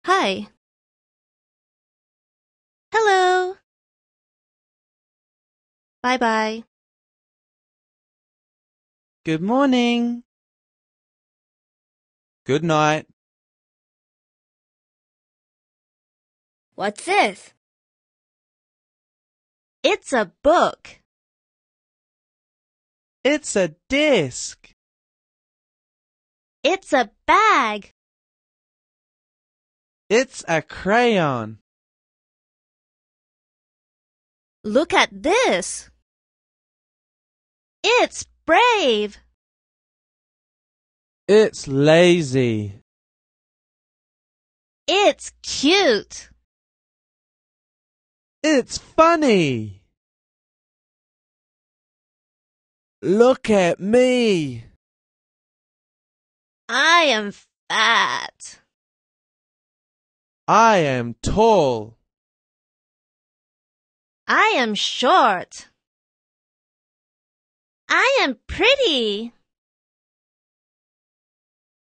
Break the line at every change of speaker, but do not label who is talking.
Hi. Hello. Bye-bye.
Good morning. Good night.
What's this?
It's a book.
It's a disc.
It's a bag.
It's a crayon.
Look at this. It's brave.
It's lazy.
It's cute.
It's funny. Look at me.
I am fat.
I am tall.
I am short. I am pretty.